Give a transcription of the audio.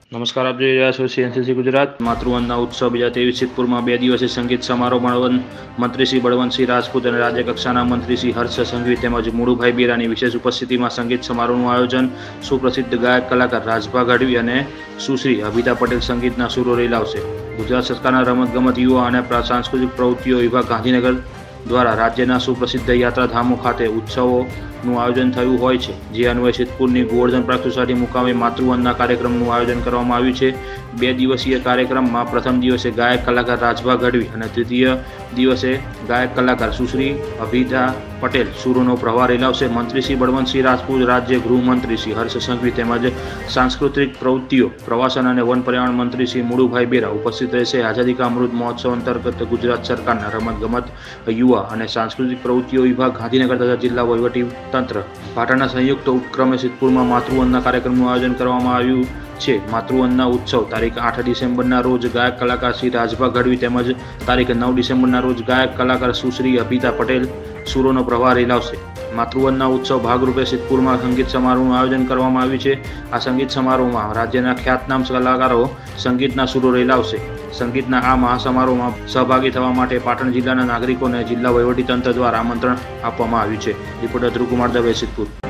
નમસ્કાર, આપ જોઈ રહ્યા છો સીએનસીસી ગુજરાત. માતૃવંદના ઉત્સવ 2023 સિદ્ધપુરમાં 2 દિવસીય સંગીત સમારોહ મંત્રી શ્રી બળવંતસિંહ રાજપૂત અને રાજ્યકક્ષાના મંત્રી શ્રી હર્ષ સંઘવી તેમજ મુળુભાઈ બેરાની વિશેષ ઉપસ્થિતિમાં સંગીત સમારોહનું આયોજન. સુપ્રસિદ્ધ ગાયક કલાકાર રાજભા ગઢવી અને સુશ્રી અભિતા પટેલ સંગીતના સૂરો રેલાવશે. ગુજરાત સરકારના રમતગમત, યુવા અને સાંસ્કૃતિક પ્રવૃત્તિઓ વિભાગ ગાંધીનગર દ્વારા રાજ્યના સુપ્રસિદ્ધ યાત્રાધામો ખાતે ઉત્સવોનું આયોજન થયું હોય છે. જે અન્વયે સિદ્ધપુરની ગોવર્ધન પ્રાક સોસાયટી મુકામે માતૃવંદના કાર્યક્રમનું આયોજન કરવામાં આવ્યું છે. 2 દિવસીય કાર્યક્રમમાં પ્રથમ દિવસે ગાયક કલાકાર રાજભા ગઢવી અને દ્વિતીય દિવસે ગાયક કલાકાર સુશ્રી અભિતા પટેલ સૂરોનો પ્રવાહ રેલાવશે. મંત્રી શ્રી બળવંતસિંહ રાજપૂત, રાજ્ય ગૃહમંત્રી શ્રી હર્ષ સંઘવી તેમજ સાંસ્કૃતિક પ્રવૃત્તિઓ, પ્રવાસન અને વન પર્યાવરણ મંત્રી શ્રી મુળુભાઈ બેરા ઉપસ્થિત રહેશે. આઝાદી કા અમૃત મહોત્સવ અંતર્ગત ગુજરાત સરકારના રમતગમત, યુવા અને સાંસ્કૃતિક પ્રવૃત્તિઓ વિભાગ ગાંધીનગર તથા જિલ્લા વહીવટી તંત્ર પાટણના સંયુક્ત ઉપક્રમે સિદ્ધપુરમાં માતૃવંદના કાર્યક્રમનું આયોજન કરવામાં આવ્યું છે. માતૃવંદના ઉત્સવ તારીખ 8 ડિસેમ્બરના રોજ ગાયક કલાકાર શ્રી રાજભા ગઢવી તેમજ તારીખ 9 ડિસેમ્બરના રોજ ગાયક કલાકાર સુશ્રી અભિતા પટેલ સૂરોનો પ્રવાહ રેલાવશે. માતૃવંદના ઉત્સવ ભાગરૂપે સિદ્ધપુરમાં સંગીત સમારોહનું આયોજન કરવામાં આવ્યું છે. આ સંગીત સમારોહમાં રાજ્યના ખ્યાતનામ કલાકારો સંગીતના સૂરો રેલાવશે. સંગીતના આ મહાસમારોહમાં સહભાગી થવા માટે પાટણ જિલ્લાના નાગરિકોને જિલ્લા વહીવટીતંત્ર દ્વારા આમંત્રણ આપવામાં આવ્યું છે. રિપોર્ટર ધ્રુવકુમાર દવે, સિદ્ધપુર.